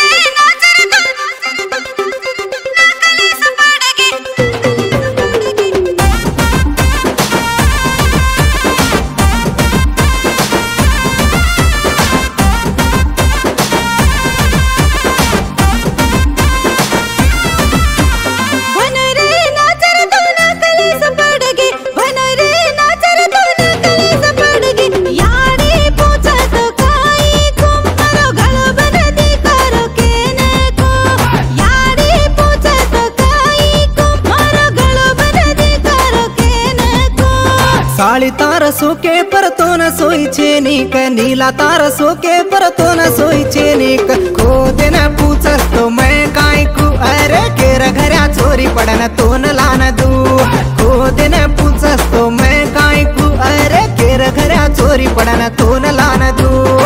काली तार सोके पर तो न सोई चेनिक, नीला तार सोके पर तो न सोई चेनिक। खुद न पूछस तो मैं काय को, अरे केर घरा चोरी पड़न तो न लान दू। खुद न पूछस तो मैं काय को, अरे केर घरा चोरी पड़न तो न लान दू।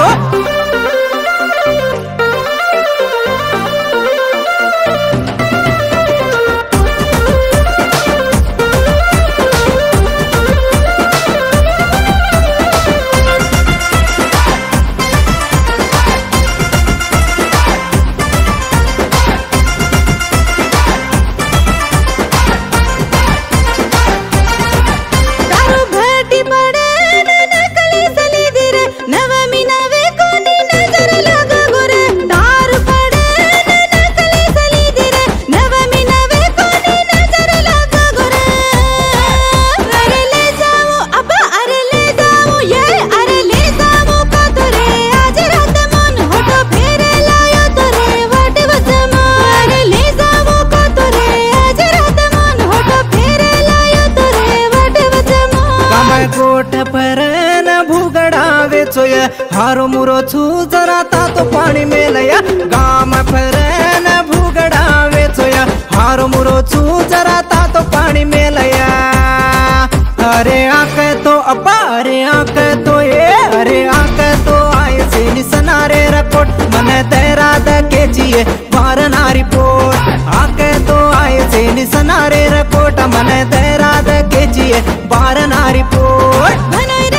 कोट पर न भूगड़ावे चोया, हारो मुरो छू जरा ता तो पानी में लया। गाम पर न भूगड़ावे चोया, हारो मुरो छू जरा ता तो पानी में लया। अरे आके तो अब्बा, अरे आके तो ये, अरे आके तो आए से निसनारे रकोट। मन तेरा दके जिए बार नारी पोट, आके तो आए से निसनारे रकोट। मन तेरा दके जिए बार नारी पोट।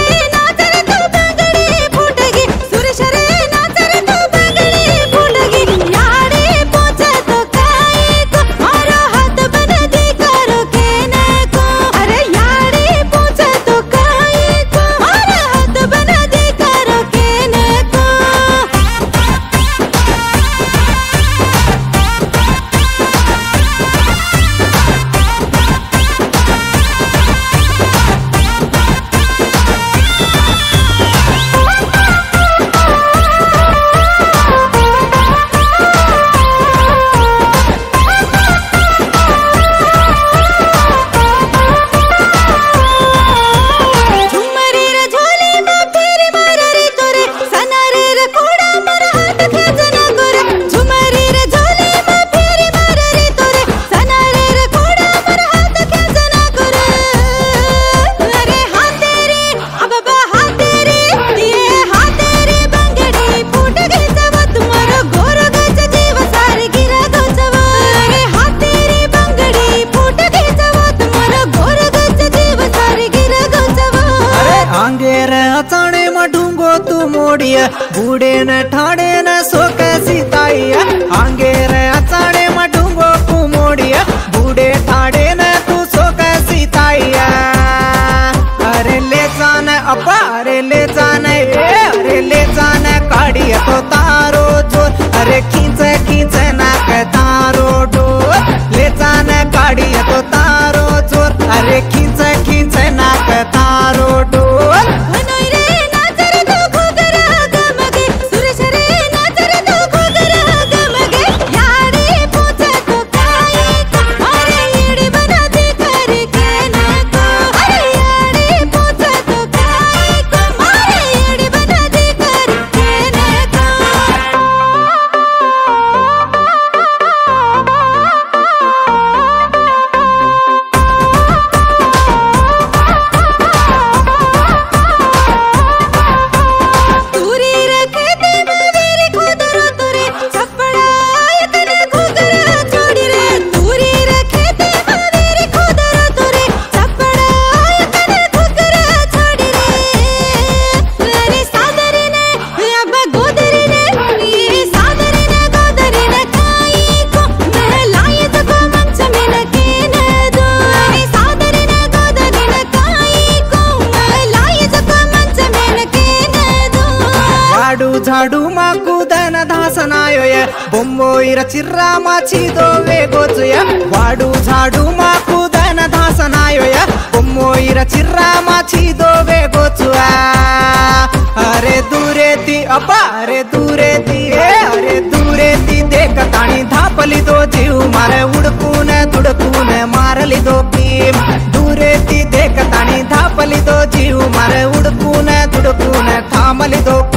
बूढ़े न ठाड़े न सो कैसी ताइया, आंगे रे अचाड़े मडूंगो तू मोड़िया। बूढ़े ठाड़े न तू सो कैसी ताइया। अरे ले जाने अब्बा, अरे ले जाने, अरे ले जाने काढ़िया तो तारो जोर। अरे खींचे खींचे ना के तारो डोर, ले जाने काढ़िया तो तारो जोर। अरे खींचे खींचे ना के तारो डोर। झाडू माकू दन धासनायोय बొమ్మోయిర చిర్రామాచి దోవే గోచుయ వాడు झाडू माकू दन धासनायोय बొమ్మోయిర చిర్రామాచి దోవే గోచుआ अरे दूरेती अप्पा अरे दूरेती देख ताणी धापली दो जीव मारे उडकून तुडकून मारली दो भीम दूरेती देख ताणी धापली दो जीव मारे उडकून तुडकून थांबली दो